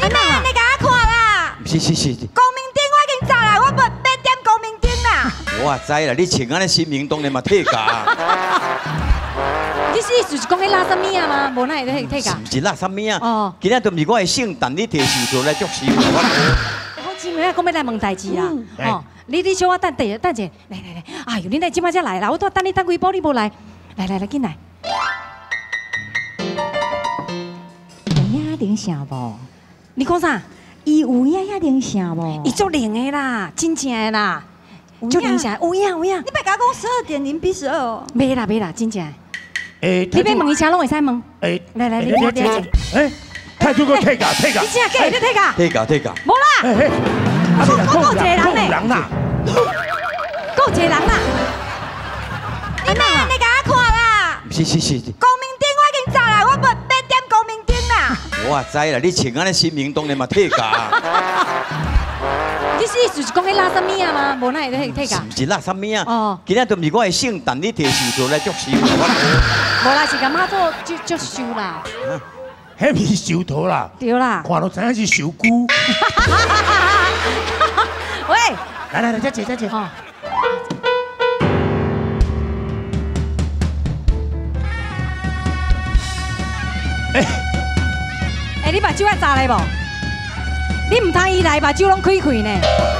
哎妈，你甲我看啦！ 是。 光明顶我已经走啦，我免点光明顶啦。 我知啦，你穿安尼新明当然嘛退价。 你是意思是讲迄拉什么啊吗？无那会退价。 唔是拉什么啊？ 哦， 今仔都唔是我的圣诞，你摕寿桃来祝寿。 我今日讲要来问代志啦。哦，你小我等一下，来，哎呦，你来即摆才来啦，我等你等几步你无来，来，紧来。有影铃声无？你讲啥？ 伊有影铃声无？ 伊足灵的啦，真正的啦，足灵声，有影。 你别甲我讲12.0比12哦。 没啦，真正。 诶， 你要问伊啥拢会使问。 诶， 来，你诶，太祖哥退价。 你真假？你退价？ 退价。 无啦。够一个人嘞。够一个人啦。哎妈，你甲我看啦！ 是。 光明顶我已经走啦，我免点光明顶啦。 我知啦，你穿安尼新明当然嘛退价。 你是意思是讲迄拉什么啊吗？无那会退价。 唔是拉什么啊？ 哦， 今仔都唔是我的圣诞，你摕寿桃来祝寿。 无啦，是甲妈祖就收啦。 迄不是寿桃啦， 对啦。 看到知影是寿菇。 喂， 来，再姐。 哦。哎，你目睭爱炸来无？你唔通伊来目睭拢开呢？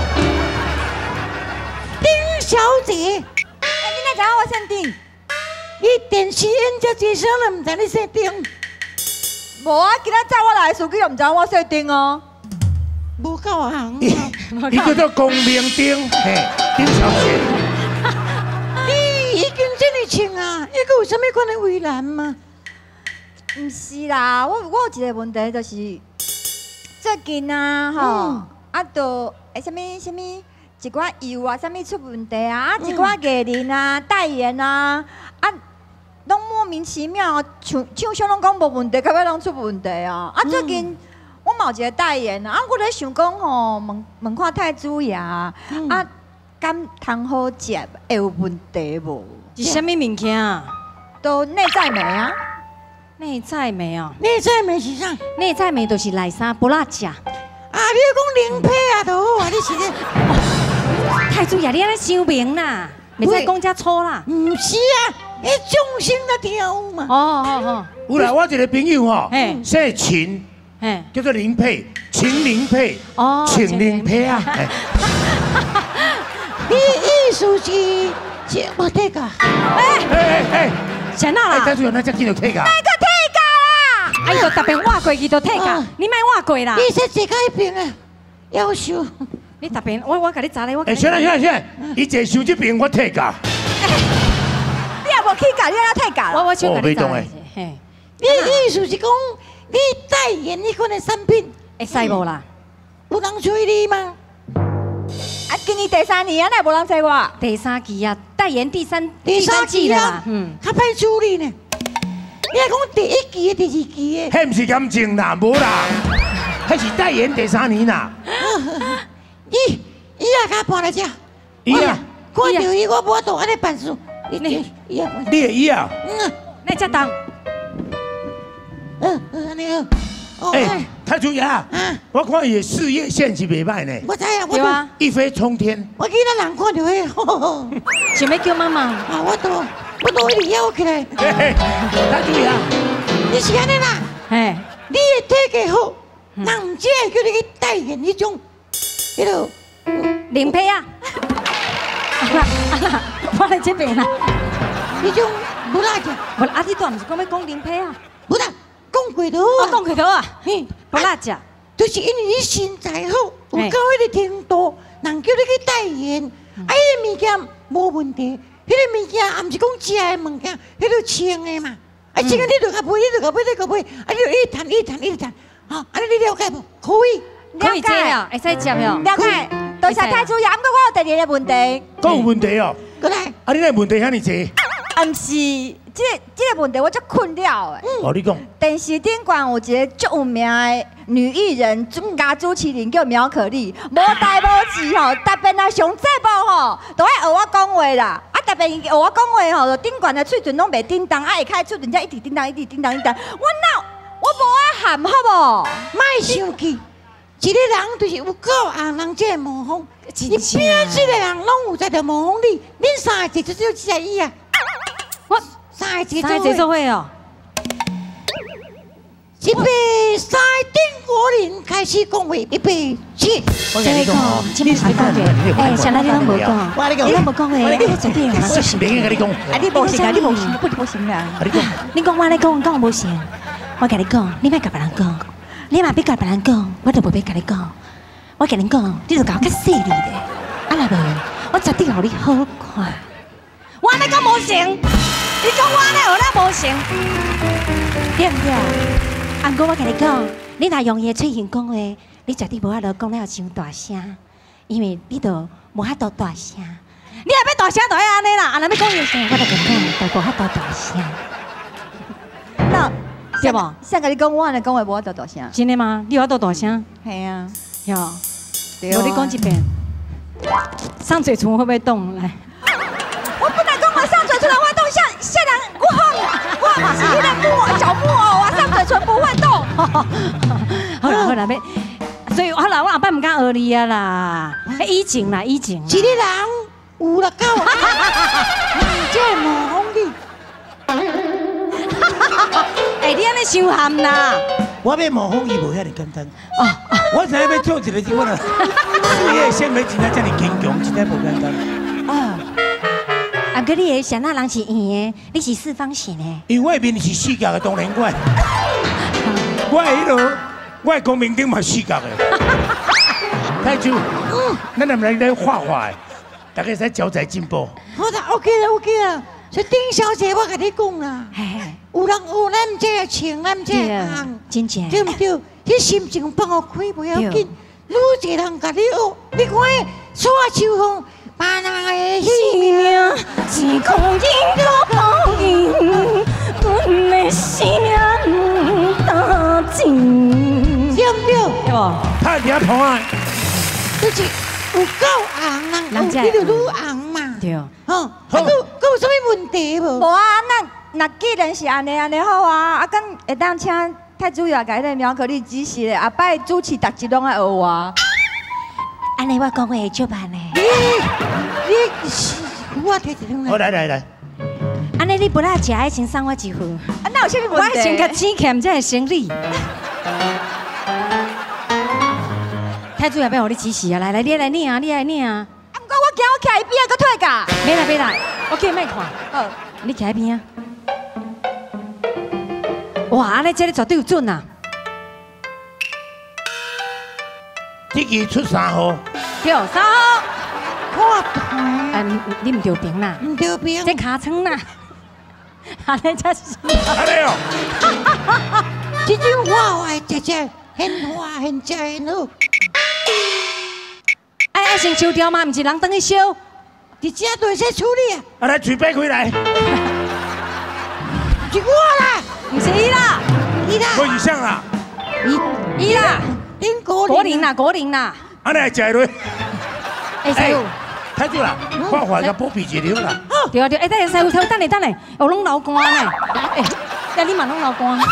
丁小姐，你哪知影我姓丁？你电视演遮济声了，唔知你姓丁？无啊，今仔早我来的司机就唔知我姓丁哦。无够行。 伊叫做光明丁，嘿，丁小姐。 你已经这么穿啊，还有啥物款的为难吗？唔是啦，我有一个问题就是。最近啊，吼，就什么一寡油啊，什么出问题啊，一寡艺人啊、代言啊，拢莫名其妙，唱腔拢讲无问题，到尾拢出问题啊！最近我嘛有一个代言啊，我咧想讲吼，问看太子爷敢通好食，会有问题无？ 是啥物物件啊？ 都内在美啊！ 内在美哦， 内在美是啥？ 内在美就是内衫不辣食。 啊，你讲零配啊，就好啊，你是咧。 太子爷，你安尼伤明啦，袂使讲遮粗啦。 唔是啊，迄众生在跳舞嘛。 哦。 有啦，我一个朋友吼，姓秦，叫做林佩，秦林佩，秦林佩啊。 你意思是我退价？ 哎， 谁哪啦？ 太子爷，那只见到退价。 哎，就特别挖过去就退价，你莫挖过啦。 你说坐到迄边啊，夭寿。 你特别，我甲你查咧，我。 选，伊坐上这边我退价。 你也无去价，你要退价。 我想甲你查。 嘿，你意思是讲，你代言迄款的产品会使无啦？ 有人催你吗？啊，今年第3年啊，哪无人催我？ 第3季啊，代言第三季啦。较歹处理呢。你係講第1期、第2期的？ 迄唔是感情啦，無啦，迄是代言第3年啦。 伊也甲搬來遮。 伊啊， 看到伊我無度安尼辦事。 你係伊啊？ 你遮當。 安尼好。 哎，太子爺，我看伊事業線是袂歹呢。 我知啊， 對啊， 一飛沖天。 我見到人看到迄， 想要叫媽媽。 啊，我都一直搖起來。 太子爺， 你是安尼啦？ 嘿， 你的體格好，人唔只會叫你去代言迄種，迄落零配啊。我來這邊啦。 迄種無辣嘅。 無啦，你當唔是講要講零配啊？ 無啦，講過都我講過頭啊。不辣食。 就是因為你身材好，有到迄個程度，人叫你去代言，啊，迄個物件無問題。迄個物件也毋是講食的物件，迄個穿的嘛。啊，穿的你著甲買，你著買，啊，你著一直談，吼，啊，你了解無？可以， 可以接啊，會使接哦。 了解。多謝太子爺，毋過我有第二個問題。 都有問題哦。 過來。 啊，你那問題遐尼濟？ 啊，毋是，這個問題我足困擾的。 哦，你講。 電視頂管有一個足有名的女藝人，加主持人叫苗可麗，無代無誌吼，特別若上節目吼，都愛學我講話啦。啊，特別學我講話吼，就頂管的喙唇攏袂叮當，啊，會開出人家一直叮當。我無愛喊好無？莫生氣， 一个人就是有够红人这模风，你边这个人拢有在着模风里，恁三个就只有这伊啊。我三个做伙哦。 预备3丁国人开始讲话，预备起。 我跟你讲，今日才讲的，哎，像那你拢无讲，你拢无讲诶，你绝对有人去信。 别跟你讲， 啊，你无信啊，你无信，不信啦。 你讲， 你讲我咧讲，讲无信。我跟你讲，你莫甲别人讲，你嘛别甲别人讲，我就无要甲你讲。我跟你讲，你就甲我较细腻的，啊那无，我绝对互你好看。我安尼讲无成，你讲我安尼学咱无成，对唔对？ 阿哥，我跟你讲，你若用伊的嘴型讲话，你绝对无法度讲了伤大声，因为你都无法度大声。你若要大声，就爱安尼啦。啊，若要讲有声，我就讲，就无法度大声。 那对无？ 像甲你讲，我安尼讲话无法度大声。 真的吗？你有法度大声？ 系啊， 哟，我你讲一遍。上嘴唇会不会动？来。 我不能讲我上嘴唇会动，像人我嘛是迄个木小木偶啊，上嘴唇不会动。 好啦好啦，所以好啦，我后摆唔敢学你啊啦。以前啦，以前。 一个人有啦够啊，这模风里。 哎，你安尼伤含啦！ 我要模仿伊无遐尼简单。哦，我知影要做一个什么啦？事业线没真正这么坚强，真正无简单。 啊，啊，哥，你的想那人是圆的，你是四方形的。 因为我面是四角的当然我，我迄落，我的光明顶嘛四角的。太祖，咱能不能来画画的？大家使交在进步。 好啦 ，OK 啦，OK 啦。所以丁小姐，我甲你讲啦，有人有咱这个情，咱这个行， 真正对唔对？你心情放我开不要紧，愈一个人甲你学，你看煞秋风，别人的性命是空人都报应，阮的心担情，对唔对？ 对无？ 太厉害啊！ 就是有够红人，你就愈红嘛。 对。 吼，还有什么问题无？无啊，那既然是安尼好啊，啊，敢会当请太主要甲迄个苗可丽指示咧，下摆主持逐集拢爱学我。 安尼我讲话会足慢咧。 你是我摕一张来。 好来。 安尼你不拉食，先送我一份。 啊，那有啥物问题？ 我先甲钱欠，才会生理。太主要要互你指示啊！来，你来念啊，你来念啊。 我惊我徛伊边啊，搁退价。 别来，我叫你莫看。 好， 你徛迄边啊。哇，安尼这个绝对有准啊！ 这期出3号。 对，3号。 看台。 你唔对平啦。 唔对平。 这尻川啦。安尼才是。 安尼哦。 这种画直现花现食很好。 爱先收掉吗？唔是人等去收， 伫遮都会使处理啊。 啊，来嘴掰开来。 是我啦， 唔是伊啦， 我以上啦。 伊啦， 恁果林啦。 安尼来食落。 哎，师傅， 太久啦，画画甲保庇一流啦。 对，哎，等下师傅，等下，我拢流汗呢。哎，你嘛拢流汗。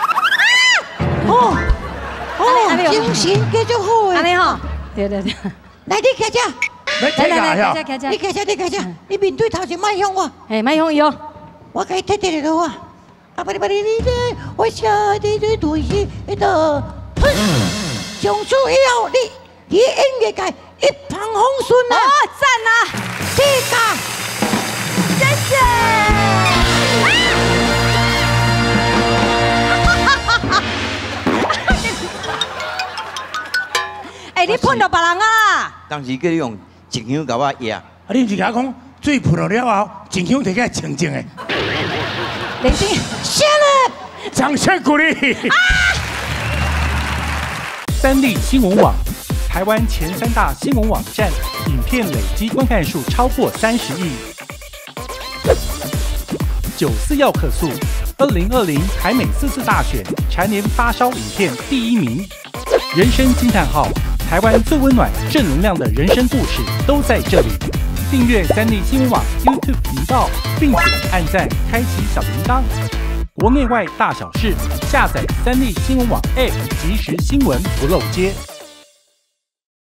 哦，精神继续好诶。 安尼吼，对。 来，你徛遮。 来， 你徛遮，你面对头前莫向我。 哎，莫向伊哦。 我甲伊摕地落啊。啊，不，我下地对对是迄个，上次以后你音乐界一帆风顺啊。 哦，赞啊！ 这个，谢谢。 哎，你喷到别人啊！ 当时叫你用静香甲我压。 啊，你毋是甲我讲水喷落了后，静香摕起来清净的。 冷静， 谢了。 掌声鼓励。 三立新闻网，台湾前3大新闻网站，影片累积观看数超过30亿。94要客诉，2020台美4次大选蝉联发烧影片第1名。人生惊叹号，台湾最温暖、正能量的人生故事都在这里。订阅三立新闻网 YouTube 频道，并且按赞、开启小铃铛。国内外大小事，下载三立新闻网 App，即时新闻不漏接。